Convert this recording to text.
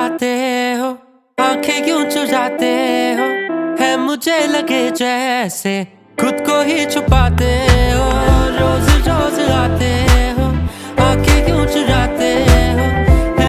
आते हो, आंखें क्यों चुराते हो, है मुझे लगे जैसे खुद को ही छुपाते हो। रोज रोज आते